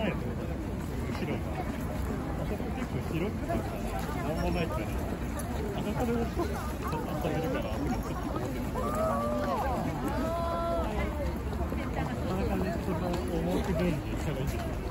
ないの、後ろが。あそこ結構広くてさ、なんもないから、あそこでちょっと遊べるから、なかなかね、その思惑通りにしたらいいんですよ。